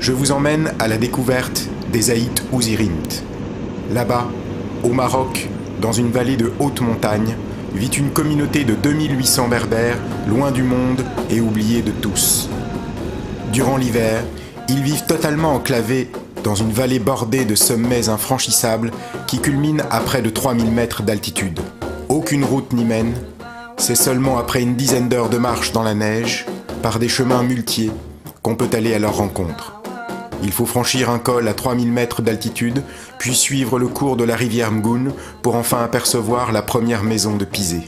je vous emmène à la découverte des Aït Ouzirint. Là-bas, au Maroc, dans une vallée de haute montagne, vit une communauté de 2800 berbères, loin du monde et oubliés de tous. Durant l'hiver, ils vivent totalement enclavés dans une vallée bordée de sommets infranchissables qui culminent à près de 3000 mètres d'altitude. Aucune route n'y mène, c'est seulement après une dizaine d'heures de marche dans la neige, par des chemins muletiers, qu'on peut aller à leur rencontre. Il faut franchir un col à 3000 mètres d'altitude, puis suivre le cours de la rivière Mgoun pour enfin apercevoir la première maison de Pizé.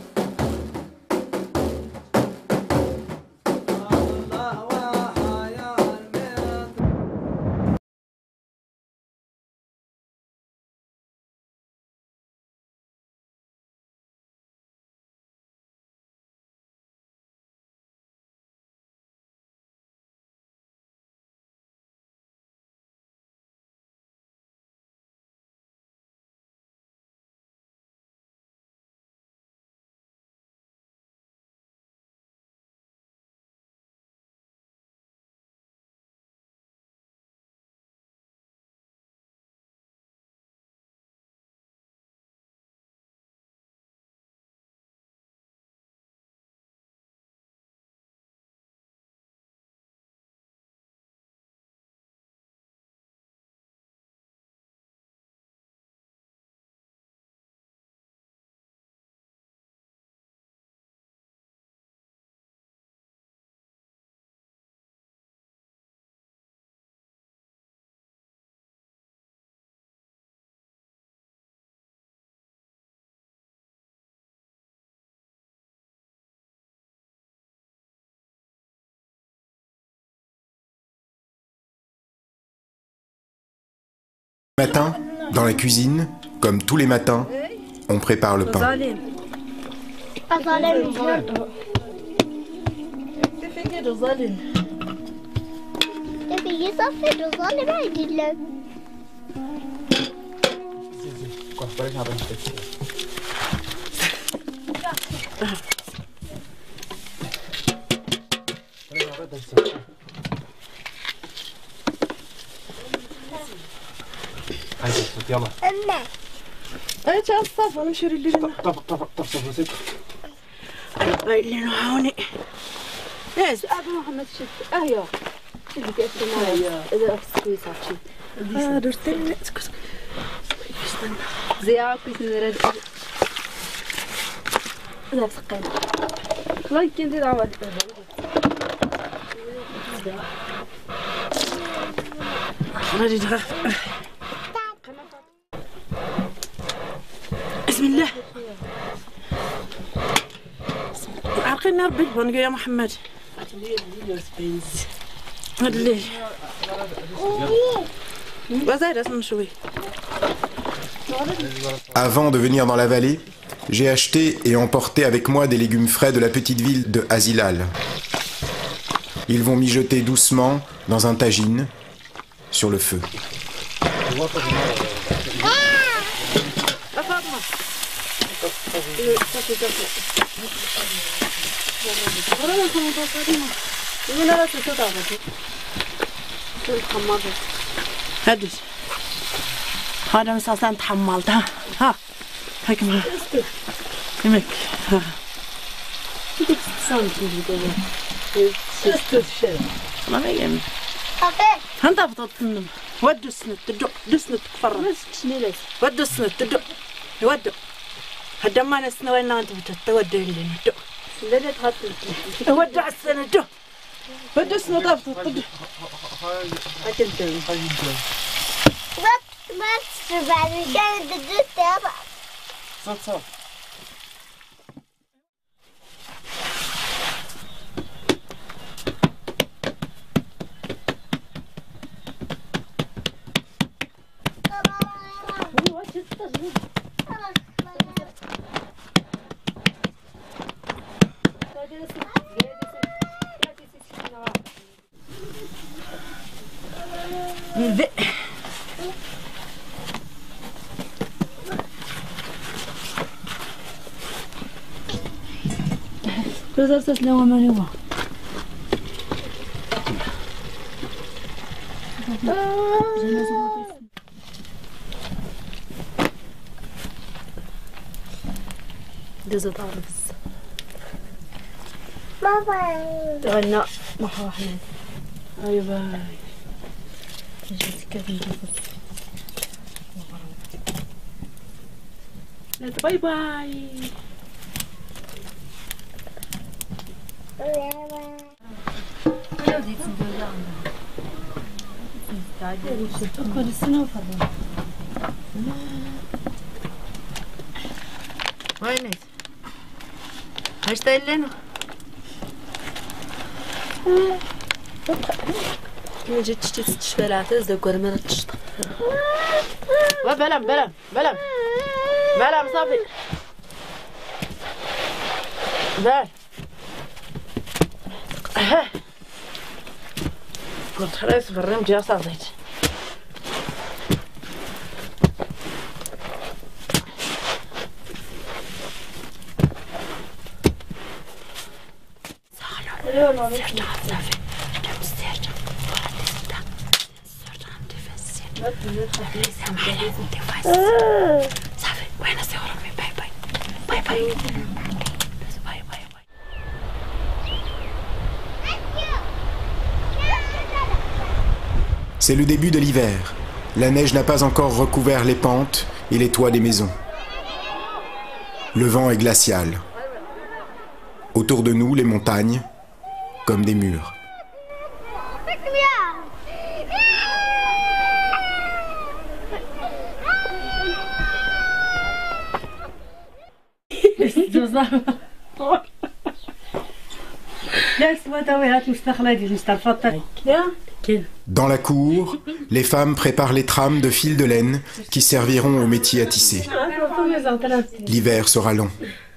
Matin, dans la cuisine, comme tous les matins, on prépare le pain. يلا أما أنا تعصف أنا مشري اللي طفق وسط اللي نهوني ناس أبو محمد شد أهيا اللي كيف أهيا إذا أفسكي صافي درتني تكس زي عاكس نرد لا تسقين لا يمكن تدعوا غادي تغف بسم الله عرقنا ربي البنقة يا محمد هاد الليل وزايد اسمه شوي. Avant de venir dans la vallée, j'ai acheté et emporté avec moi des légumes frais de la petite ville de Azilal. Ils vont mijoter doucement dans un tagine sur le feu. هدش هذا مساسان تحملتها ها هيك ما يمك ها ما يم هنتا بتطنم ودو سنت تدق دسنت كفر ودو سنت تدق ودو هدا ما نسنا وين انت بتودو اللي ندق لا تحط ودع السنه دو ودو سنت تدق Wat maakt er bij? We zijn de deur hebben. Zo. بزرت سلام من هو دزت عارف بابا تغنى محا احنا اي باي جيت كيف ندوس باي باي كل سنة وفضل وينك؟ ايش تقول ما جيتش تشتغل العتاز ده كل مرة تشتغل بلم بلم بلم بلم صافي بال قلت خلاص برم جا صافيت C'est le début de l'hiver. La neige n'a pas encore recouvert les pentes et les toits des maisons. Le vent est glacial. Autour de nous, les montagnes, comme des murs. Dans la cour, les femmes préparent les trames de fil de laine qui serviront au métier à tisser. L'hiver sera long.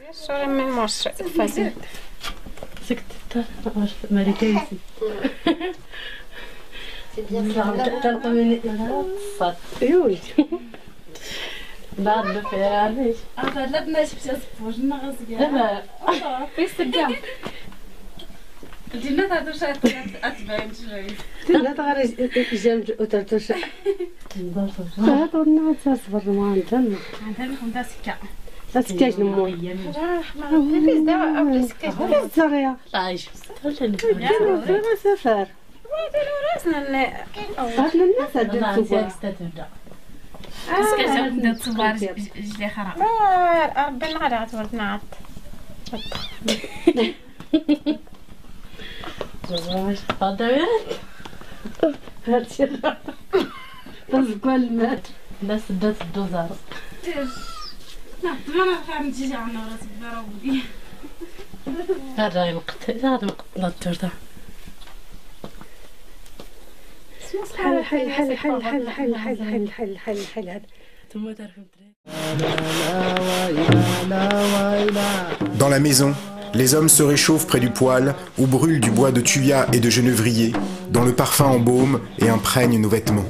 Dans la maison, les hommes se réchauffent près du poêle où brûlent du bois de thuya et de genevrier, dont le parfum embaume et imprègne nos vêtements.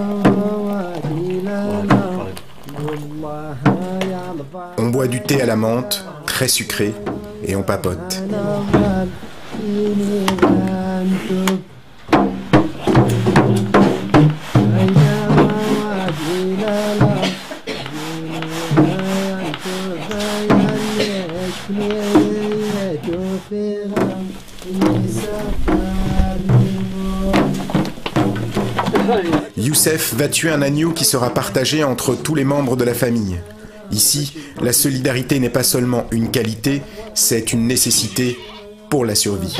On boit du thé à la menthe, très sucré, et on papote. Youssef va tuer un agneau qui sera partagé entre tous les membres de la famille. Ici, la solidarité n'est pas seulement une qualité, c'est une nécessité pour la survie.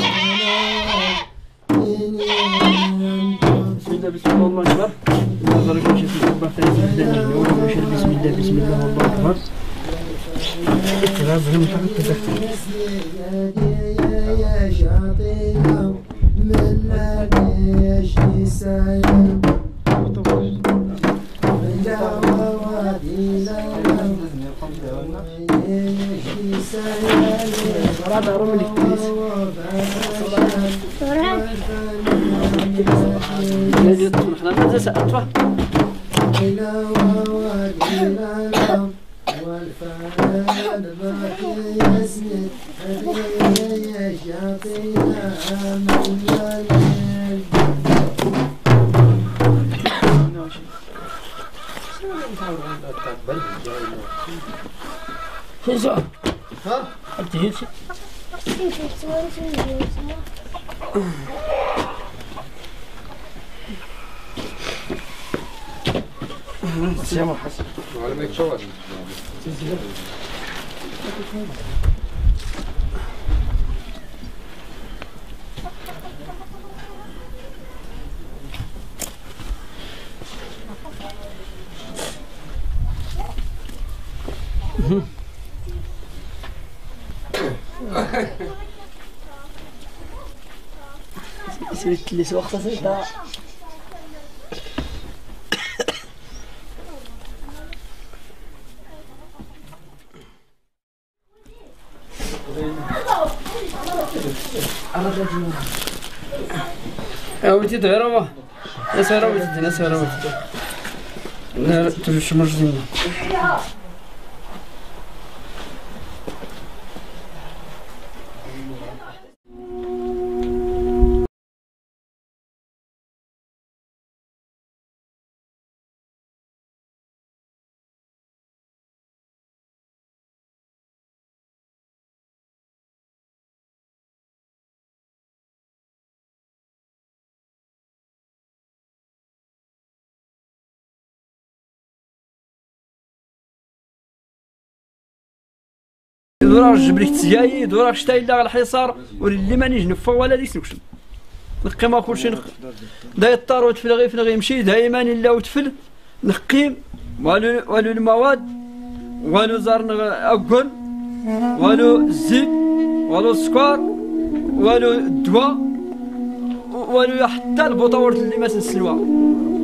سويت لي سوق سيدا ودي دغيره يا ساره ودي يا ساره ودي لا تمشي مرجين دورا جبلك تسقاي دورا شتا الا الحصار واللي مانيش نفا ولا ديس نكشم نقيم كلشي دا يطار وتفل غير يمشي دائما الا وتفل نقيم والو المواد والو زرن اكل والو الزيت والو السكر والو الدواء والو حتى البطور اللي ما تنسلوها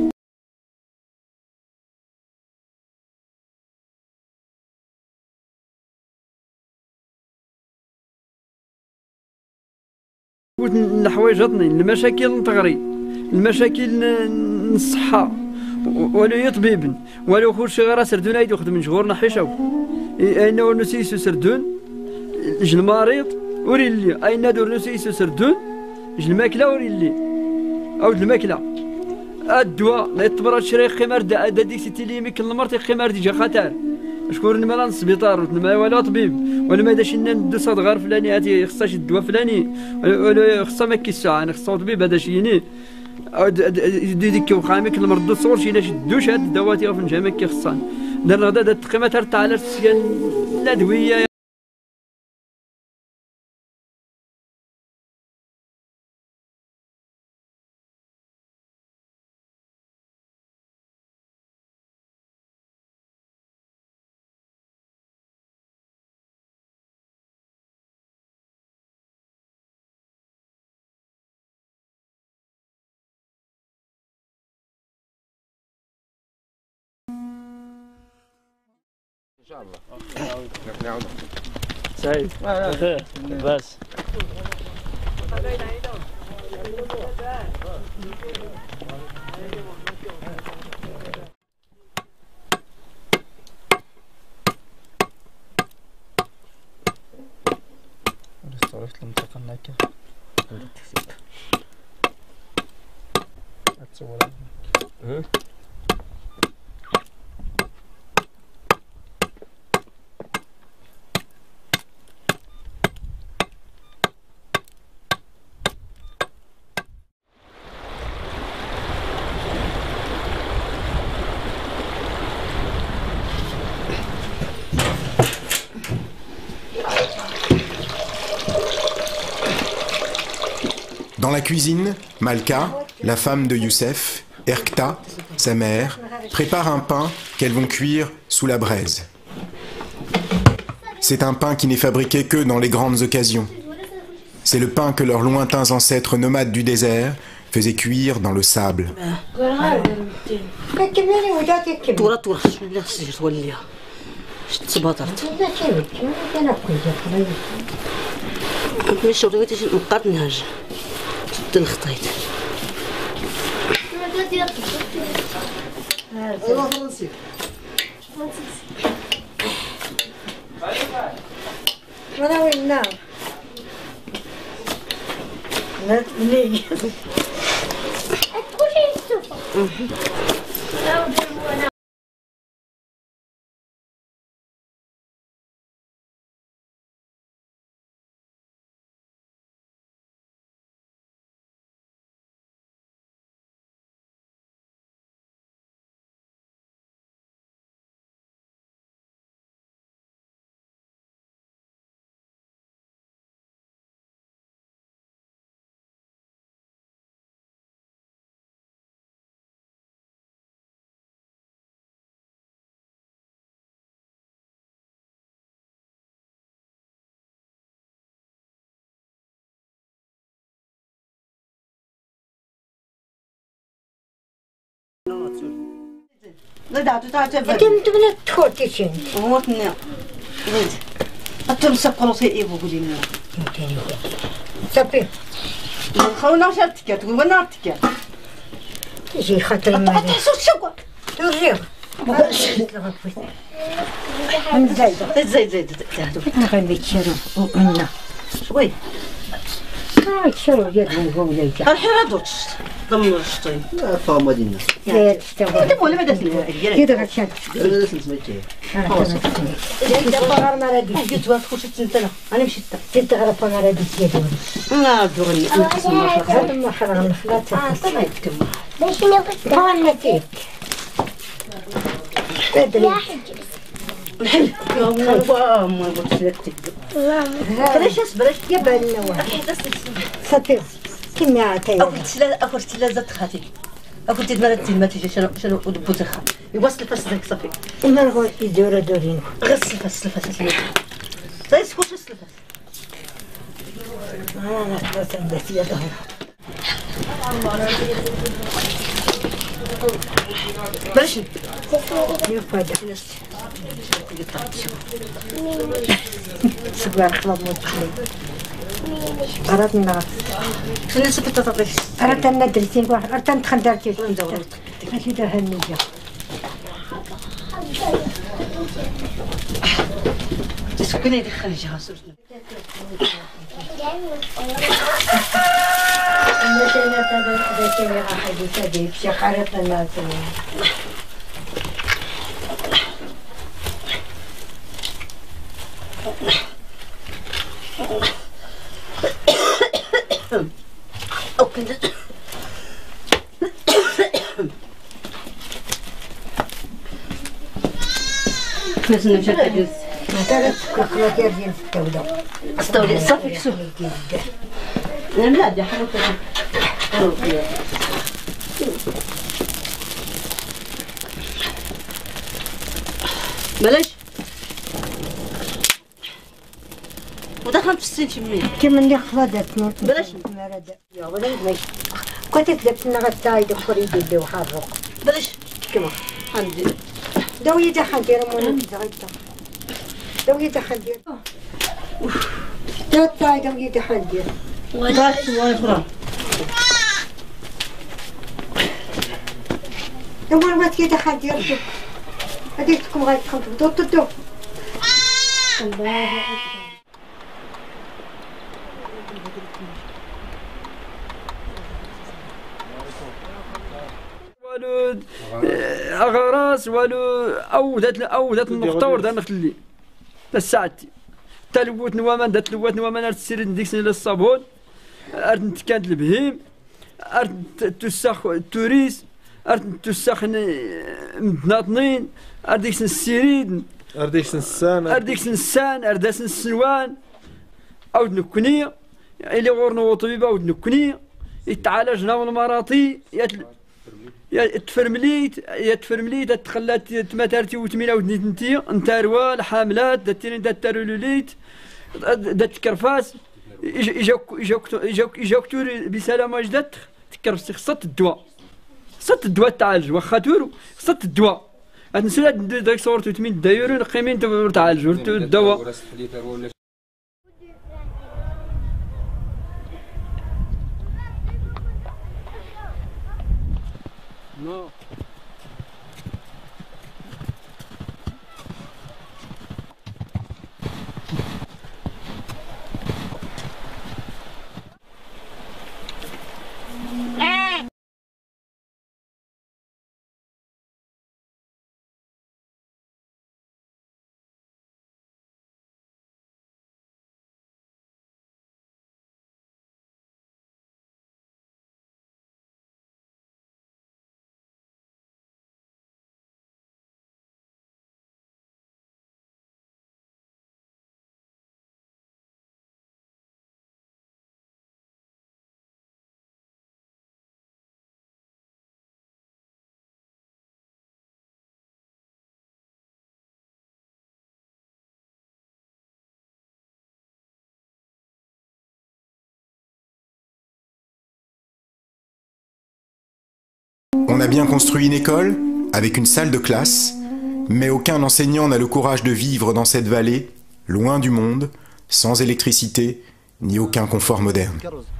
الحوايج عطني المشاكل نطغري المشاكل الصحة ولو يطبيب ولو كلشي غير سردون يدو يخدم شغورنا حيشاو اين نسيسو سردون جل المريض وريلي اين دور نسيسو سردون جل الماكلة وريلي او الماكلة الدواء لا يطبر شري خمار دا ديك سيتي لي يمكن المرتي خمار ديجا خطر شكون نمال للسبيطار ولا ولا طبيب ولا ما داش ندو صاد غير فلاني هاتي خصها شي دواء فلاني ولا خصها ما كيساع انا خصها طبيب هذا شيني ديك وخامك المرض صور شي لا شدوش هاد الدواء في الجامع كي خصها دار غدا القيمه تاع على السكان الادويه ان شاء الله نعود سعيد بس استوعبت المنطقة هناك اتصور Dans la cuisine, Malka, la femme de Youssef, Erkta, sa mère, préparent un pain qu'elles vont cuire sous la braise. C'est un pain qui n'est fabriqué que dans les grandes occasions. C'est le pain que leurs lointains ancêtres nomades du désert faisaient cuire dans le sable. الخطيط ايوا فرنسي انا وين نام لا تبني لا دعتو تعتبر أنت من تخوتي شنو؟ وموتني ولد أتمسك قلوصي إيبو قولي لنا صبي خونا شرتك تقول وانا عرفتك تجي خاطر ما تحسوا شكوى توريهم من زايدة زيد نغني تشرب وعنا شوي تشرب يدهم قوليك الحين ردوش ضمن الشطين فهم مدينة يا تستوى انت ولا بدات كده غشان لا سميتي بغار ما رديت قلت واش خوش تنتنا انا مشيت تتغرف ما رديت يدهم انا دغني هذا ما حرام الخلاط طلعت كم طالنا فيك بدري الحين يوم ما قلت لك تكذب بلاش بلاش يبان نواه سطير كم يعطي أكلت لا زت خاتي أكلت مرتي ما تيجي شنو ودبوت خا يوصل فاس ذاك صافي ما نقول يدور دورين غسل فاس طيب خوش السلفاس أنا خلاص بس يدهم بلاش يفادا سبار خلاص متخلي أردنا شنو سبت تطيش أردت أن ندرسين واحد أردت أن تخدرتي ماشي ده هالنجا تسكني دخل جهاز مثلا هذا كان واحد يسدي في حارتنا الناس لازم نمشي كدوس مثلا كل كيرجين في الدولة استولي صافي كسو لا دي حلو بلاش ودخلت في السن شمية كم اللي خلدت بلاش يا ولد ماشي كنت كذبت نغتاي دخوري دي وحرق بلاش كما عندي دوي دخل دير مون زغيتا دوي دخل دير تاي دوي دخل دير وضعت وانا فرام دوي ما تكي دخل دير هذيكم غير تخمت دوت دوت الله والو اغراس والو او ذات النقطه ورد نخلي الساعتي تلوت نوامان دات لوات نوامان ارت سير ديك سنه للصابون ارت كانت البهيم ارت تسخ التوريس ارت تسخ مدناطنين ارت ديك سن السيريد أرديك سنسان ارت ديك سن السان ارت سن السنوان او نكنيه اللي غورنا وطبيبه او نكنيه يتعالج ناو المراطي يا تفرمليت تخلات تماترتي وتمينا ودنيتي انتاروا الحاملات داتين دات ترولوليت دات كرفاس اجاك توري بسلامه جدات تكرفس خصت الدواء تعالج واخا تورو خصت الدواء نسيت داك صورتو تمين دايرو قيمين تعالج الدواء No. On a bien construit une école, avec une salle de classe, mais aucun enseignant n'a le courage de vivre dans cette vallée, loin du monde, sans électricité, ni aucun confort moderne.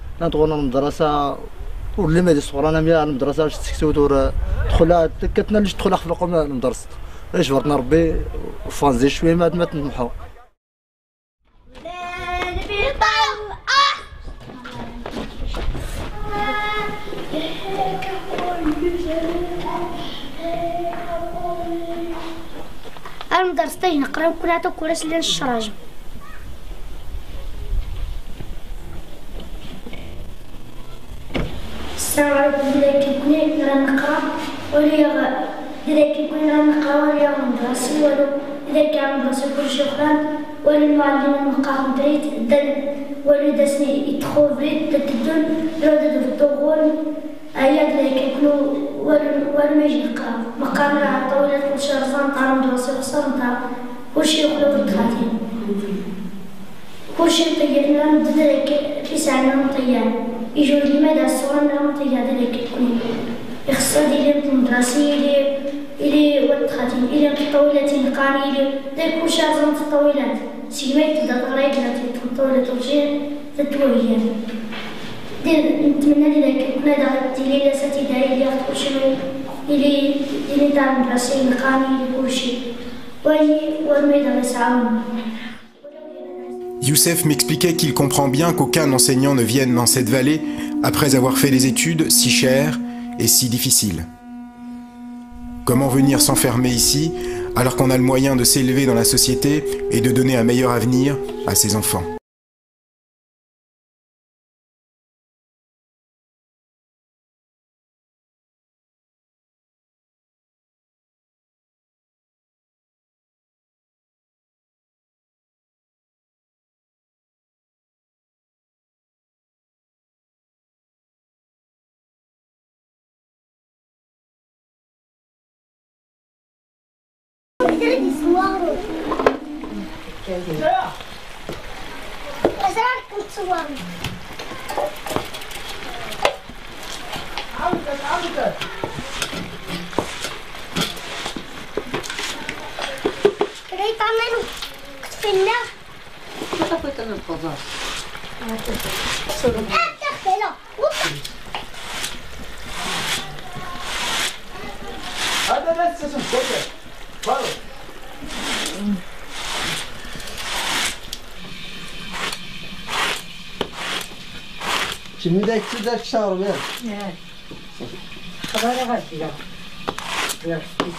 المدرستين نقراو كلها كراس لين الشراجم. السلام عليكم. ديالي كنكون راه نقرا وليا ديالي كنكون راه نقرا وليا مدرسي والو إذا كان مدرسي كلشي فلان ولي المعلم نلقاهم دريت ولي داسني يتخوفي تدون راه في الطغول هيا ديالي كيكونوا والو ما يجي يقرا مقارنة على طويلة كلشي راسها نتاع مدرسي خصها نتاع كلشي يخلو بالتخاتيم كلشي مطيّر نبدا في ساعة مطيّر يجوا لماذا الصورة مطيّر ديالي كيكون يخصها ديالي المدرسي إلي والتخاتيم إلي الطويلات نقاري إلي داك كلشي راسهم في الطويلات سي ما تبدا تقراي بلاتي في الطويلات وشي تتوهي نتمنى لي كيكون هذا ديالي الأساتذة إلي ياخد كلشي إلي تاع المدرسي نقاري إلي كلشي وما يدرس عاون. Youssef m'expliquait qu'il comprend bien qu'aucun enseignant ne vienne dans cette vallée après avoir fait des études si chères et si difficiles. Comment venir s'enfermer ici alors qu'on a le moyen de s'élever dans la société et de donner un meilleur avenir à ses enfants? شنو داك الشهر ياك؟ خبري غادي لا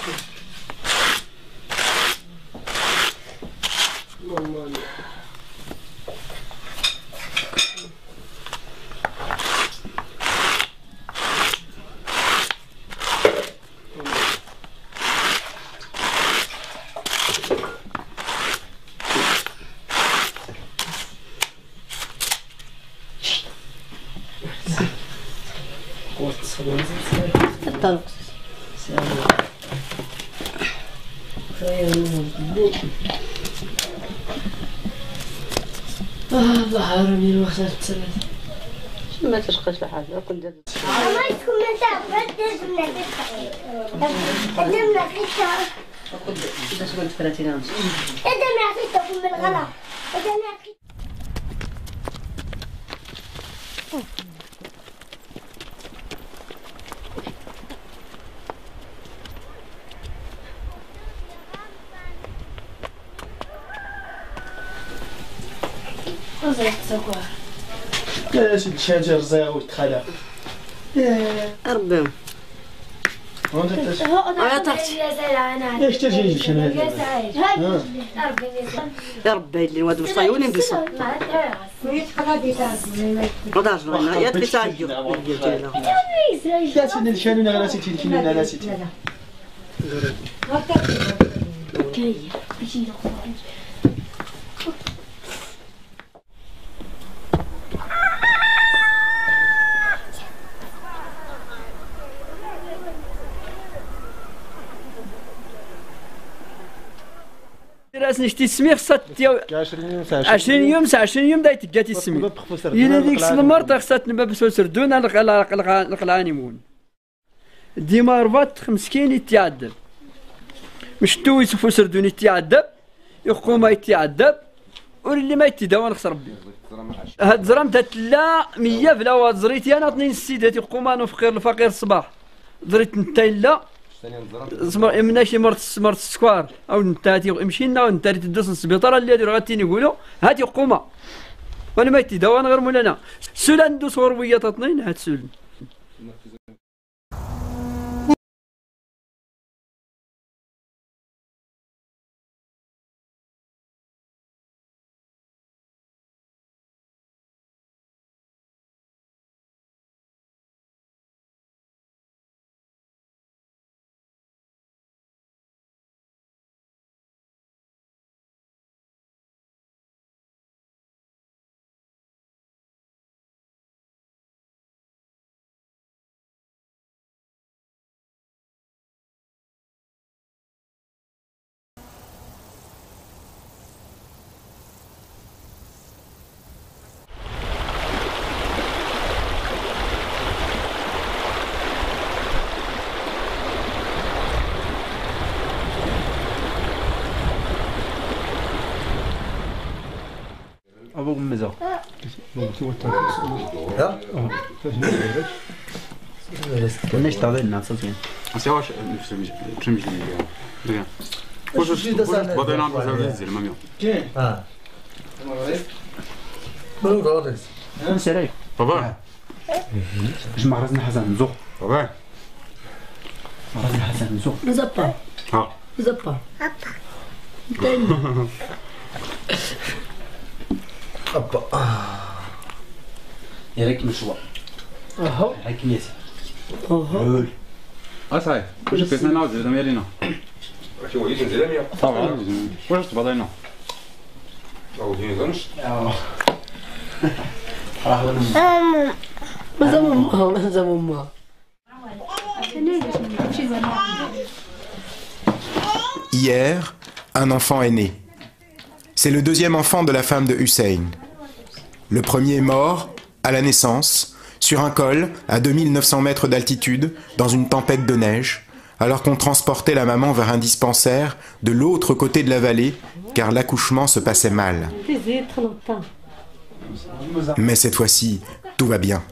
الله عارمي الوقت الثلاث ما تشقاش لحاجه كل دابا ما يكون متاع لازمنا قدمنا فيها باش كنت فراتينا قدمنا فيها من الغلا قدمنا لا سيدي شاجر زيغ ويتخلع ربي يا تختي ايش تجي شنو يا ربي اللي واد مصايونين بيصا غداش لنا يا تفي ساعدو لا سيدي الشانون على سيتي الكنين على سيتي راسني شتي السمير خصها 20 يوم 20 يوم دايت تقاتي السمير إلا ديك السلمر خصها تنبى بسوسر دون القلعاني مون ديما رباط مسكين يتعذب مش تو يسفو سردوني يتعذب يخو ما يتعذب واللي ما يتداوى نخسر ربي هاد زرمت لا 100 بلا واد زريتي انا اثنين السيدات يخو ما نفقير الفقير الصباح زريت نتاين لا مناشي مرت السكوار او نتاتي مشينا ونتاتي تدوس السبيطار اللي يديروا غاتيني يقولوا هاتي قومه وانا ما يتداوى غير مولانا سولا ندوس غربيه تطنين هات سولن أبو مزاج. ليش تعطينا صوتين؟ أسياش przemyśl nie. Bo nam pozwolić mam ją. كاين بلو غاديس سيري بابا جمع راسنا حسن نزوق بابا راسنا حسن نزوق زبا ها زبا أبا يا ريك مشوار اهو هيك نيسي اهو أساي وش بيتنا نعود زي دميرنا شو يجي زلمي طبعا وش تبغينا او دي غنش ماما Hier, un enfant est né. C'est le deuxième enfant de la femme de Hussein. Le premier est mort, à la naissance, sur un col, à 2900 mètres d'altitude, dans une tempête de neige, alors qu'on transportait la maman vers un dispensaire de l'autre côté de la vallée, car l'accouchement se passait mal. Mais cette fois-ci, tout va bien.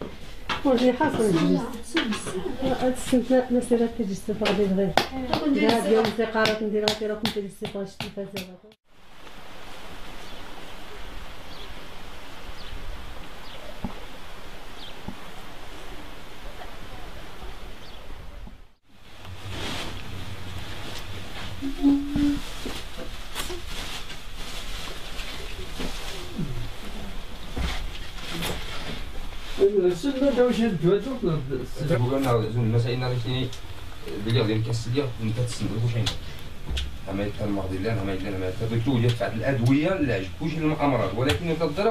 عمليه المرض الله عمليه توجد بعض الادويه اللي عجبوش الامراض ولكن تضرب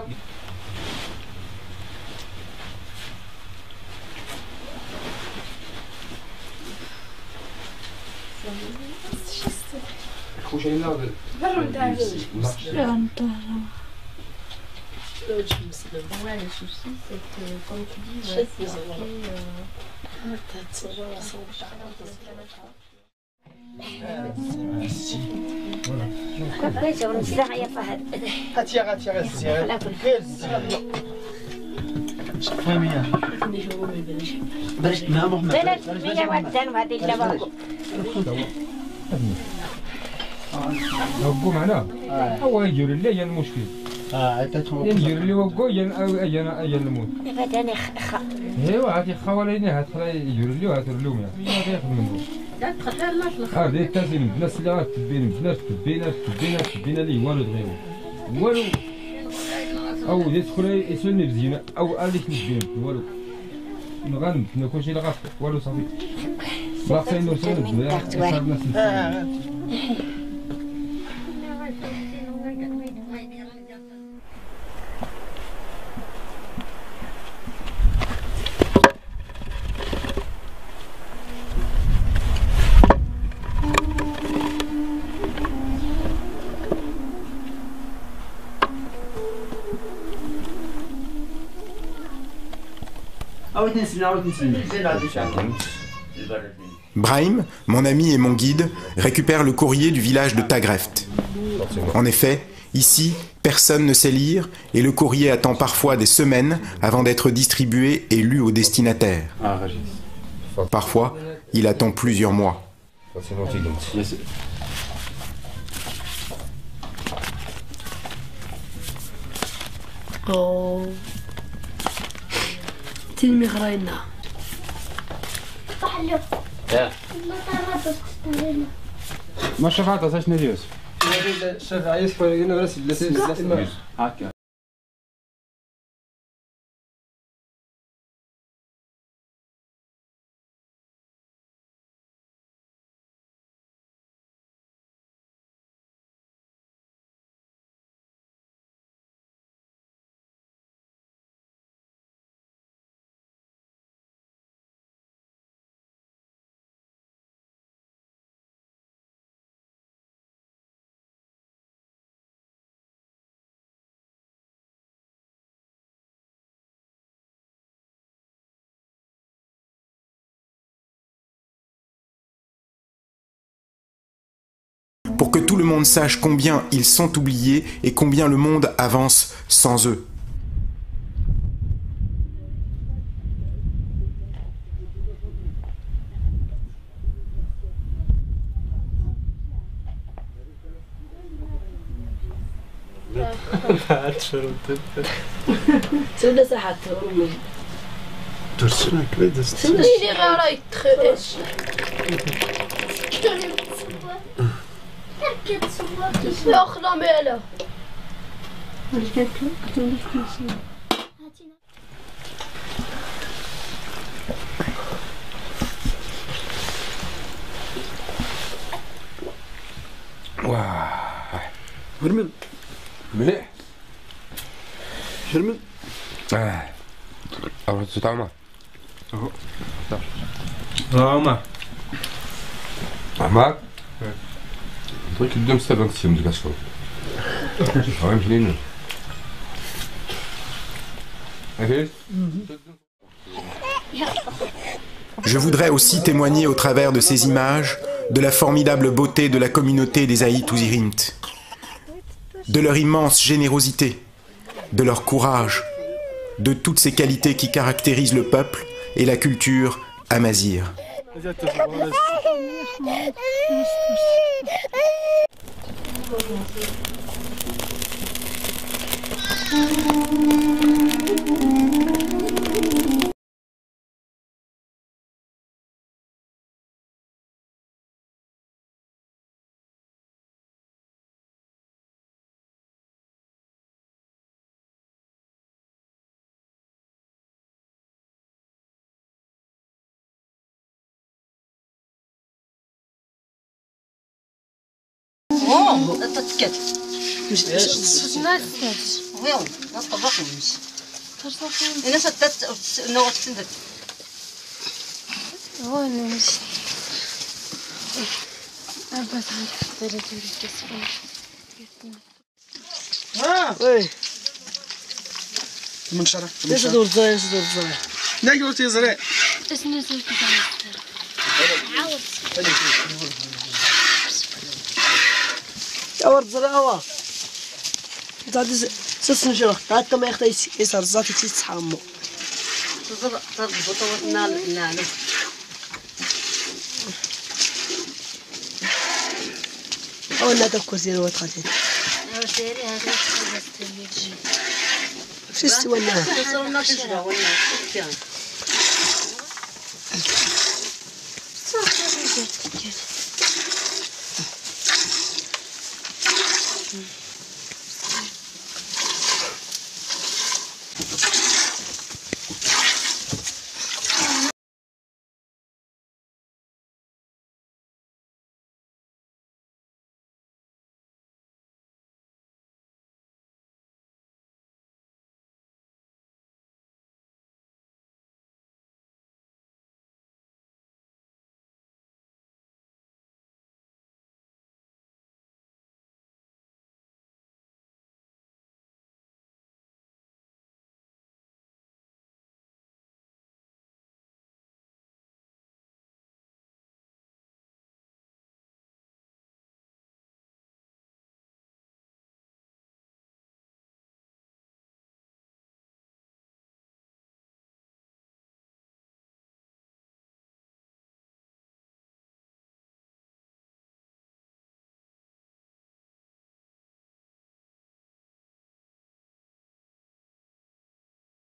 خوش هنا Ouais, le souci, c'est que, comme tu dis, ouais, وقو معنا هو يجري لي المشكل ينجر اللي وقو ين الموت ايوا هاتي خواليني هات خلا يجري لي وهات اللوم يعني ما ياخذ منه هذه التازم الناس اللي غتبين بنات تبينا لي والو دغيا والو او يدخل يسولني بزينه او قال لك نبين والو نغنب كلشي اللي غاف والو صافي باقي نوصل الناس عاود نسلم زين عاد Brahim, mon ami et mon guide, récupère le courrier du village de Tagreft. En effet, ici, personne ne sait lire et le courrier attend parfois des semaines avant d'être distribué et lu au destinataire. Parfois, il attend plusieurs mois. Oh. تلمي غراينا. ما شفعت أساس نديوس. شاف عايز فريقنا ولا سلسلة. هكا. Pour que tout le monde sache combien ils sont oubliés et combien le monde avance sans eux. سودا ساحات أمي. درسنا كذا. سودا اللي غير يتخيش. يا أخنا ماله. واه. هرمن. مليح. هرمن. أروح تتعمى. عمر. عمر. طيب قدام ستة تسيم ديك أشكر. هاي مشلينا. أكيد. Je voudrais aussi témoigner au travers de ces images de la formidable beauté de la communauté des Aït Ouzirimt, de leur immense générosité, de leur courage, de toutes ces qualités qui caractérisent le peuple et la culture amazigh. تتكت مش ويوم نطبخ مش انا ستت نوع سندت وانا مش ابغى تعرف ايه من شرع ايش دور زي ايش دور زي لا قلت يا زرع اسمه زي أورد زراوة. تعدي سسن شرخ. تعد كم يختي يسار زاتي تسحمو. تزر بطوة نال. أول تذكر زين وتخاتين. سيري هذا بس شو استوى النار؟ تصور نشرة ولا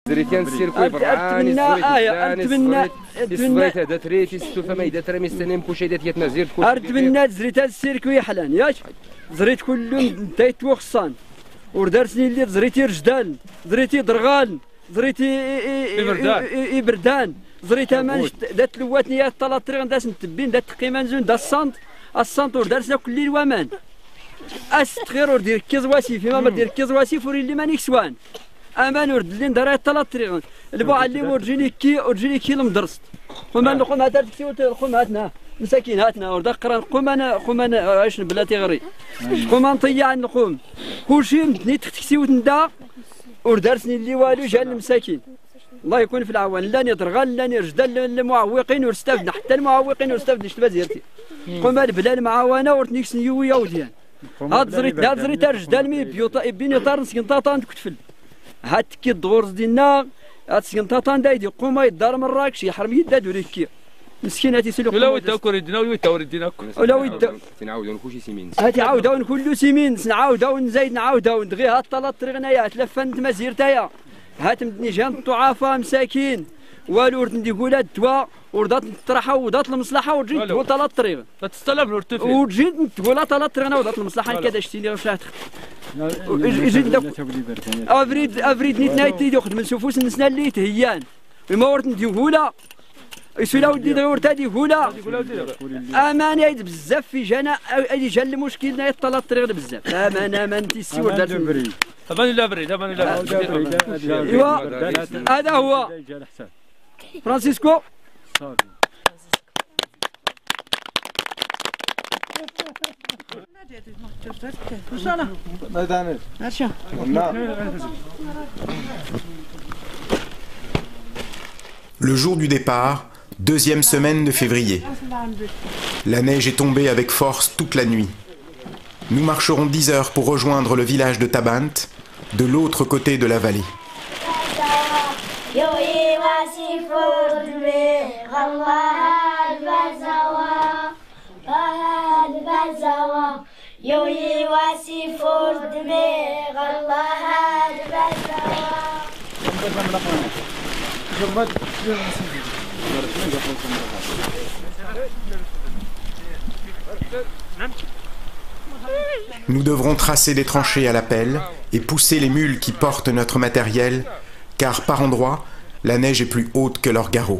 زريتيان السيركوي برعاني أتمنى زريت هذا تريتي السوفة ما يدات رمي استنى مكوشيدات يتنازير أتمنى زريت هذا السيركوي حلان ياك زريت كلهم دايت وخصان وردارسني اللي زريتي رجدان زريتي درغال زريتي بردان زريت مانش دات لواتني يا طلاطري داس نتبين دات قيمان زون دا السنت ودارسنا كل الوامان استخير ودير كيز واسيف ما دير كيز واسيف وري مانيك سوان امان ورد اللي ندار طلاطري البوع اللي ورجيني كي المدرسه وما نقوم هذا تكسي ونقوم هاتنا مساكين هاتنا ورد قرا نقوم انا عايش بلاتي غري نقوم نطيع نقوم كلشي مدني تكسي وندا وردارسني اللي والو جا المساكين الله يكون في العوان لا ندرغال لا نرجدال المعوقين ورستفدنا حتى المعوقين ورستفدنا شتبا زيرتي قوم بلا المعاونه ورتنيكس نيويا وديان هاد زريت رجدال مي بيني طار نسكن طاطان تكتفل هاد كي الدغورز ديالنا هاد سكن طاطان دايدي قوم يدار مراكش يحرم يدا دوريكي مسكين هاتي سلوك ولا ويتا كوردينا ويتا ولا ويتا تنعاودو كلشي سيمين هاتي عاودو كلو سيمين نعاودو نزيد نعاودو ندغي هاد طلات طريقنايا تلفنت مزيرتايا هات مدني جان الضعفاء مساكين والو ورد نديقولها الدواء وردات نطرحها ودات المصلحه وجيت تقول طلات الطريق تستلم ورتفي وجيت تقول طلات الطريق انا ودات المصلحه كذا شتيني واش راح جيت افريد نيت نايتي ياخذ من سفوس النسنا اللي تهيان ما ورد نديقولها يسولا ودي دور تادي هولا امانه بزاف في جنا اي جا المشكل يطلع الطريق بزاف امان تيسي ورد امان لا بريد ايوا هذا هو فرانسيسكو Le jour du départ, deuxième semaine de février. La neige est tombée avec force toute la nuit. Nous marcherons 10 heures pour rejoindre le village de Tabant, de l'autre côté de la vallée. Nous devrons tracer des tranchées à la pelle et pousser les mules qui portent notre matériel, car par endroits, la neige est plus haute que leurs garrots.